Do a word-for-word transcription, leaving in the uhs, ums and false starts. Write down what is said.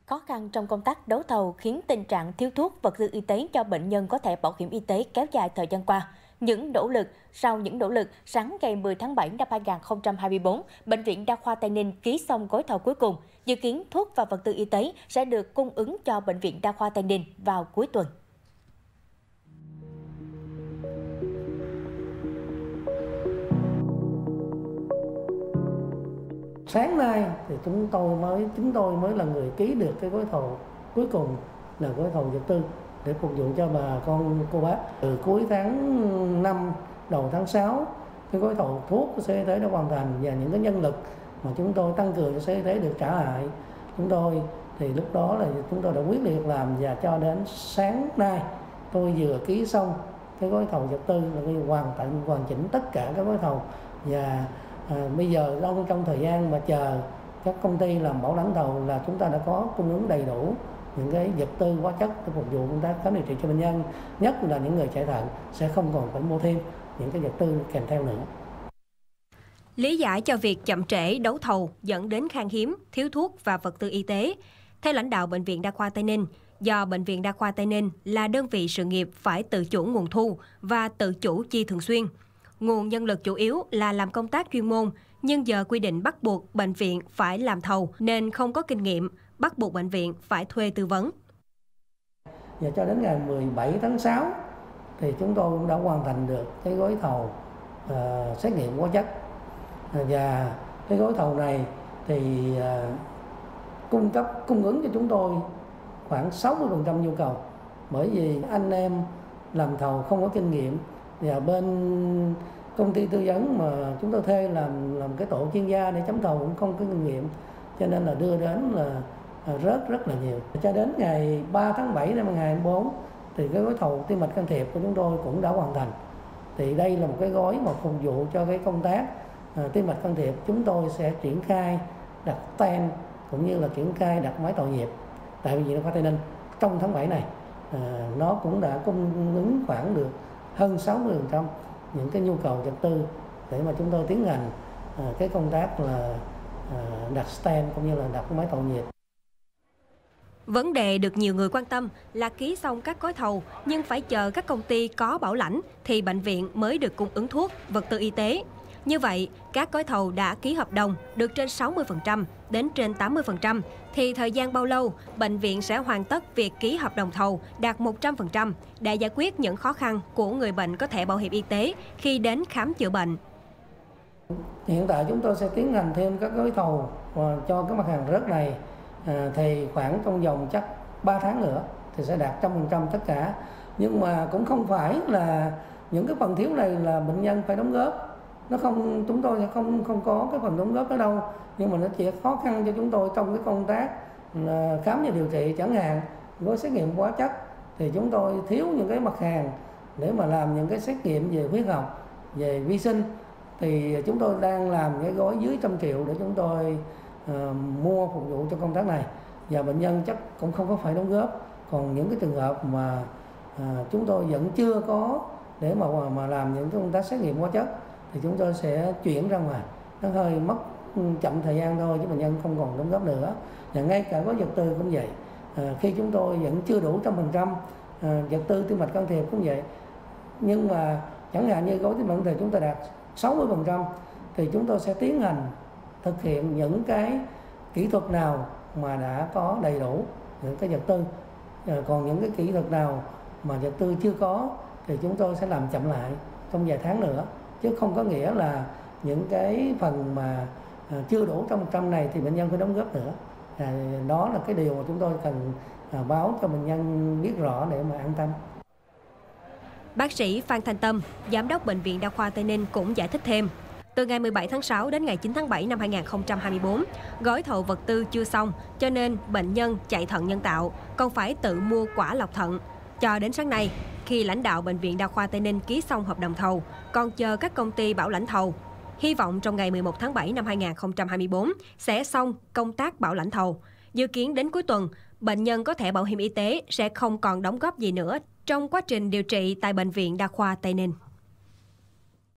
Khó khăn trong công tác đấu thầu khiến tình trạng thiếu thuốc, vật tư y tế cho bệnh nhân có thẻ bảo hiểm y tế kéo dài thời gian qua. Những nỗ lực Sau những nỗ lực, sáng ngày mười tháng bảy năm hai nghìn không trăm hai mươi tư, Bệnh viện Đa khoa Tây Ninh ký xong gói thầu cuối cùng. Dự kiến thuốc và vật tư y tế sẽ được cung ứng cho Bệnh viện Đa khoa Tây Ninh vào cuối tuần. Sáng nay thì chúng tôi mới chúng tôi mới là người ký được cái gói thầu cuối cùng là gói thầu vật tư để phục vụ cho bà con cô bác. Từ cuối tháng năm đầu tháng sáu, cái gói thầu thuốc của Sở Y tế đã hoàn thành và những cái nhân lực mà chúng tôi tăng cường cho Sở Y tế được trả lại chúng tôi, thì lúc đó là chúng tôi đã quyết liệt làm, và cho đến sáng nay tôi vừa ký xong cái gói thầu vật tư là hoàn thành hoàn chỉnh tất cả các gói thầu. Và À, bây giờ trong, trong thời gian mà chờ các công ty làm bảo lãnh thầu là chúng ta đã có cung ứng đầy đủ những cái vật tư hóa chất để phục vụ công tác khám điều trị cho bệnh nhân, nhất là những người chạy thận sẽ không còn phải mua thêm những cái vật tư kèm theo nữa. Lý giải cho việc chậm trễ đấu thầu dẫn đến khan hiếm, thiếu thuốc và vật tư y tế, theo lãnh đạo Bệnh viện Đa khoa Tây Ninh, do Bệnh viện Đa khoa Tây Ninh là đơn vị sự nghiệp phải tự chủ nguồn thu và tự chủ chi thường xuyên. Nguồn nhân lực chủ yếu là làm công tác chuyên môn, nhưng giờ quy định bắt buộc bệnh viện phải làm thầu nên không có kinh nghiệm, bắt buộc bệnh viện phải thuê tư vấn. Và cho đến ngày mười bảy tháng sáu thì chúng tôi cũng đã hoàn thành được cái gói thầu uh, xét nghiệm hóa chất. Và cái gói thầu này thì uh, cung cấp cung ứng cho chúng tôi khoảng sáu mươi phần trăm nhu cầu. Bởi vì anh em làm thầu không có kinh nghiệm, và bên công ty tư vấn mà chúng tôi thuê làm làm cái tổ chuyên gia để chấm thầu cũng không có kinh nghiệm, cho nên là đưa đến là rớt rất là nhiều. Cho đến ngày ba tháng bảy năm hai nghìn không trăm hai mươi tư thì cái gói thầu tim mạch can thiệp của chúng tôi cũng đã hoàn thành. Thì đây là một cái gói mà phục vụ cho cái công tác à, tim mạch can thiệp. Chúng tôi sẽ triển khai đặt stent cũng như là triển khai đặt máy tạo nhịp tại Bệnh viện Đa khoa Tây Ninh trong tháng bảy này. À, nó cũng đã cung ứng khoảng được hơn sáu mươi phần trăm những cái nhu cầu vật tư để mà chúng tôi tiến hành à, cái công tác là à, đặt stent cũng như là đặt máy tạo nhịp. Vấn đề được nhiều người quan tâm là ký xong các gói thầu nhưng phải chờ các công ty có bảo lãnh thì bệnh viện mới được cung ứng thuốc, vật tư y tế. Như vậy, các gói thầu đã ký hợp đồng được trên sáu mươi phần trăm đến trên tám mươi phần trăm thì thời gian bao lâu bệnh viện sẽ hoàn tất việc ký hợp đồng thầu đạt một trăm phần trăm để giải quyết những khó khăn của người bệnh có thẻ bảo hiểm y tế khi đến khám chữa bệnh. Hiện tại chúng tôi sẽ tiến hành thêm các gói thầu cho các mặt hàng rớt này à, thì khoảng trong vòng chắc ba tháng nữa thì sẽ đạt một trăm phần trăm tất cả. Nhưng mà cũng không phải là những cái phần thiếu này là bệnh nhân phải đóng góp. Nó không, chúng tôi sẽ không không có cái phần đóng góp đó đâu, nhưng mà nó chỉ khó khăn cho chúng tôi trong cái công tác khám và điều trị. Chẳng hạn với xét nghiệm hóa chất thì chúng tôi thiếu những cái mặt hàng để mà làm những cái xét nghiệm về huyết học, về vi sinh, thì chúng tôi đang làm cái gói dưới trăm triệu để chúng tôi uh, mua phục vụ cho công tác này, và bệnh nhân chắc cũng không có phải đóng góp. Còn những cái trường hợp mà uh, chúng tôi vẫn chưa có để mà mà làm những cái công tác xét nghiệm hóa chất thì chúng tôi sẽ chuyển ra ngoài. Nó hơi mất chậm thời gian thôi chứ bệnh nhân không còn đóng góp nữa. Và ngay cả gói vật tư cũng vậy. À, khi chúng tôi vẫn chưa đủ trăm phần trăm vật tư tim mạch can thiệp cũng vậy. Nhưng mà chẳng hạn như gói tim mạch can thiệp chúng ta đạt sáu mươi phần trăm thì chúng tôi sẽ tiến hành thực hiện những cái kỹ thuật nào mà đã có đầy đủ những cái vật tư. À, còn những cái kỹ thuật nào mà vật tư chưa có thì chúng tôi sẽ làm chậm lại trong vài tháng nữa. Chứ không có nghĩa là những cái phần mà à, chưa đủ trăm phần trăm này thì bệnh nhân phải đóng góp nữa. À, đó là cái điều mà chúng tôi cần à, báo cho bệnh nhân biết rõ để mà an tâm. Bác sĩ Phan Thanh Tâm, Giám đốc Bệnh viện Đa khoa Tây Ninh cũng giải thích thêm. Từ ngày mười bảy tháng sáu đến ngày chín tháng bảy năm hai nghìn không trăm hai mươi tư, gói thầu vật tư chưa xong, cho nên bệnh nhân chạy thận nhân tạo còn phải tự mua quả lọc thận. Cho đến sáng nay, khi lãnh đạo Bệnh viện Đa khoa Tây Ninh ký xong hợp đồng thầu, còn chờ các công ty bảo lãnh thầu. Hy vọng trong ngày mười một tháng bảy năm hai nghìn không trăm hai mươi tư sẽ xong công tác bảo lãnh thầu. Dự kiến đến cuối tuần, bệnh nhân có thẻ bảo hiểm y tế sẽ không còn đóng góp gì nữa trong quá trình điều trị tại Bệnh viện Đa khoa Tây Ninh.